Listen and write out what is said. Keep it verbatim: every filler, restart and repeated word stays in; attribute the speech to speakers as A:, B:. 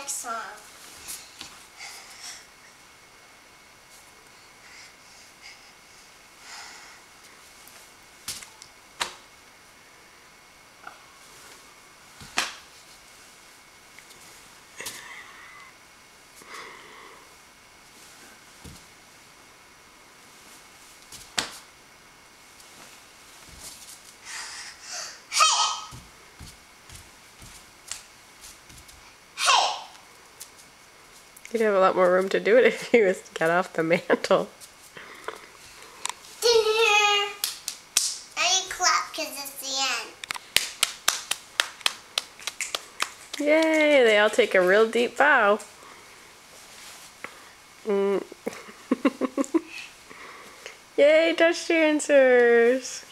A: next song.
B: You'd have a lot more room to do it if you was to get off the mantle.
A: Now you clap because it's the end.
B: Yay! They all take a real deep bow. Mm. Yay, touch dancers!